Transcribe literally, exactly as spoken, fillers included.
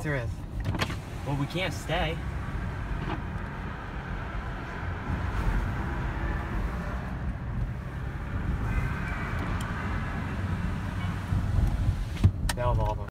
there is. Well, we can't stay. That was awesome.